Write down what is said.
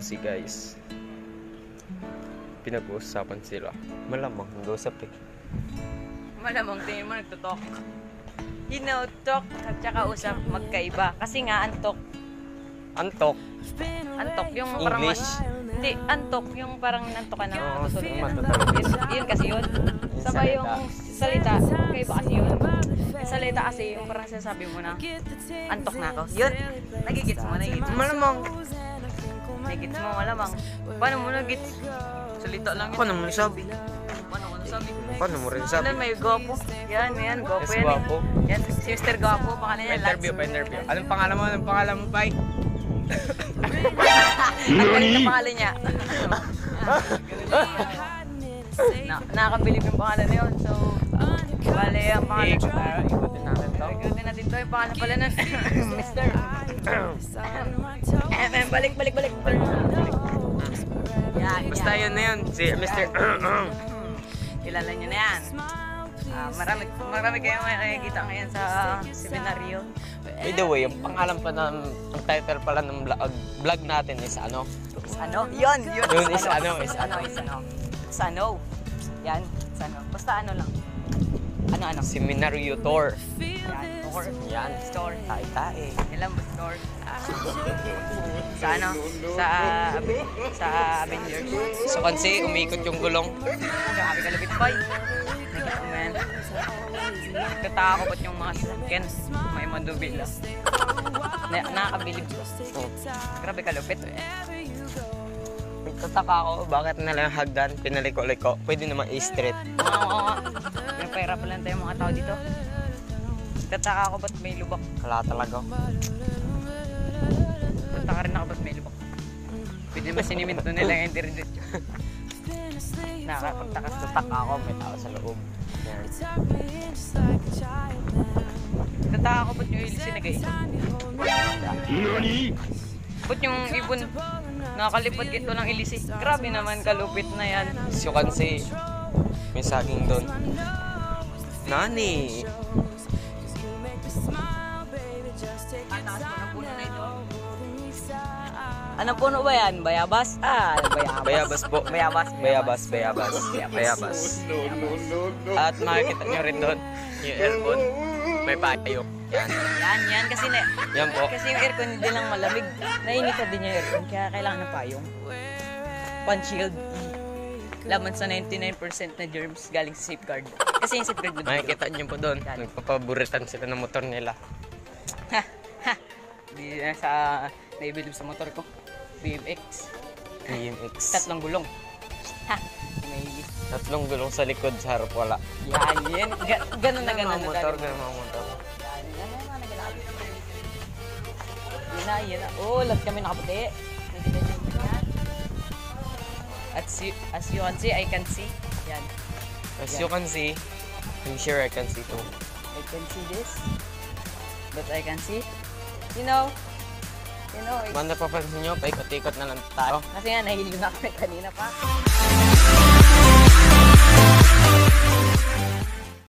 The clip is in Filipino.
si guys. Pinag-uusapan sila. Malamang nag-usap eh. Malamang tingin mo nagtutok. Talk at saka usap magkaiba. Kasi nga antok. Antok? Antok yung parang English? Hindi, antok yung parang nantok ka na. Oo, Yun kasi yun. Sabay yung salita, magkaiba kasi yun. Yung salita kasi yung parang sinasabi mo na antok na ako. Yun, nagigits mo. Malamang. Nagigits mo, malamang. Paano mo nagigits? Salita lang yun. Paano mo nasabi? Paano mo rin sabi? Ano, may gwapo. Yan, gwapo Yes, yan. gwapo. Yan, si Mr. Gwapo, pangalan niya. Pa-interview. Anong pangalan mo, Pai? Ang galing na pangalan niya. Nakakabilib yung pangalan na yun. So, bale ang pangalan. Ikutin natin to. Ikutin natin to. Yung pangalan pala nun. Mr. Balik. Basta yun na yun. Si Mr. Kilala nyo na yan. Marami kayong makikita ngayon sa seminario. By the way, yung pangalan pa ng title pala ng vlog natin is ano? Ano? Yun. Yun is ano? Yan, ano. Basta ano lang. Ano? Seminario tour. Yan, tour. Yan. Store. Tae-tae. Ilan ba store? Sa ano? Sa Avengers. So kasi umikot yung gulong. Grabe kalapit pa eh. Man. Katakot yung mga sasakyan. May mandubila. Nakakabilib. Grabe kalupit. Tataka ako, bakit nalang hagdan, pinaliko-liko? Pwede naman i-street. Oo. Pinapahirap lang tayo mga tao dito. Tataka ako ba't may lubak? Kala talaga. Tataka rin ako ba't may lubak? Pwede ba siniminto nila yung internet? Nakakapagtakas. Tataka ako, may tao sa loob. Yan. Tataka ako ba't yung ilis sinagay? Ba't yung ibon nakalipad ito ng ilisi? Grabe naman kalupit na yan. As you can see, may saging doon. Nani? Anong puno ba yan? Bayabas? Bayabas po. Bayabas. At makikita nyo rin doon yung aircon. May payo. Yan kasi Yan po. Kasi yung aircon hindi lang malamig. Nainita din yung aircon kaya kailangan ng payong. Pan-shield. Laman sa 99% na germs galing sa safeguard. Kasi yung safeguard doon. Makikita nyo po doon. Nagpapaburitan sila ng motor nila. Hindi na sa naibilib sa motor ko. BMX. 3 gulong. May 3 gulong sa likod, sa harap wala. yan. Ganun na ganun. Ganun mga motor. Yan na. Oh, lahat kami nakaputi. As you can see, I can see. Yan. As you can see, I'm sure I can see too. I can see this. But I can see. You know, Man, napapansin nyo, paikot-ikot na lang tayo. kasi nga nahilo na kami kanina pa.